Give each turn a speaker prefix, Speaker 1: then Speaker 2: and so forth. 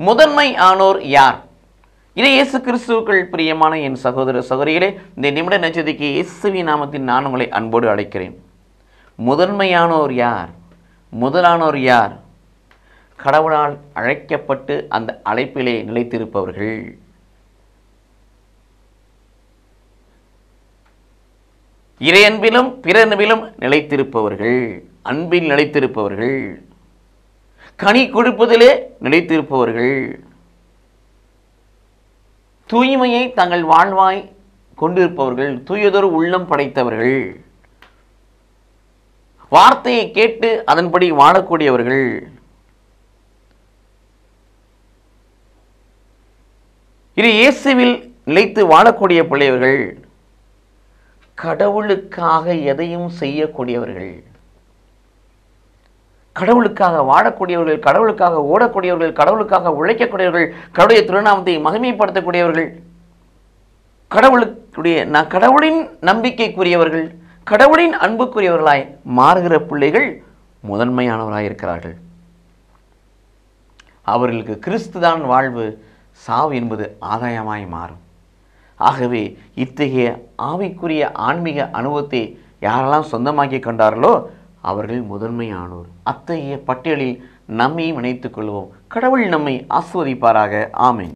Speaker 1: முதன்மை ஆனோர் யார்? இதை இயேசு கிறிஸ்துவுக்குள் பிரியமான என் சகோதர சகோதரிகளே, இந்த நிமிட நட்சத்திரக்கு இயேசுவின் நாமத்தில் நான் உங்களை அன்போடு அழைக்கிறேன். முதன்மையானோர் யார்? முதலானோர் யார்? கடவுளால் அழைக்கப்பட்டு அந்த அழைப்பிலே நிலைத்திருப்பவர்கள். இறை அன்பிலும் பிற அன்பிலும் நிலைத்திருப்பவர்கள், அன்பில் நிலைத்திருப்பவர்கள், கனி கொடுப்பதிலே நிலைத்திருப்பவர்கள், தூய்மையை தங்கள் வாழ்வாய் கொண்டிருப்பவர்கள், தூயதொரு உள்ளம் படைத்தவர்கள், வார்த்தையை கேட்டு அதன்படி வாழக்கூடியவர்கள், இது இயேசுவில் நிலைத்து வாழக்கூடிய பிள்ளையவர்கள், கடவுளுக்காக எதையும் செய்யக்கூடியவர்கள், கடவுளுக்காக வாழக்கூடியவர்கள், கடவுளுக்காக ஓடக்கூடியவர்கள், கடவுளுக்காக உழைக்கக்கூடியவர்கள், கடவுளுடைய திருநாமத்தை மகிமைப்படுத்தக்கூடியவர்கள், கடவுளின் நம்பிக்கைக்குரியவர்கள், கடவுளின் அன்புக்குரியவர்களாய் மாறுகிற பிள்ளைகள் முதன்மையானவராய் இருக்கிறார்கள். அவர்களுக்கு கிறிஸ்துதான் வாழ்வு, சாவு என்பது ஆதாயமாய் மாறும். ஆகவே இத்தகைய ஆவிக்குரிய ஆன்மீக அனுபவத்தை யாரெல்லாம் சொந்தமாக்கி கொண்டார்களோ அவர்கள் முதன்மையானோர். அத்தகைய பட்டியலில் நம்மையும் இணைத்துக் கொள்வோம். கடவுள் நம்மை ஆசீர்வதிப்பாராக. ஆமென்.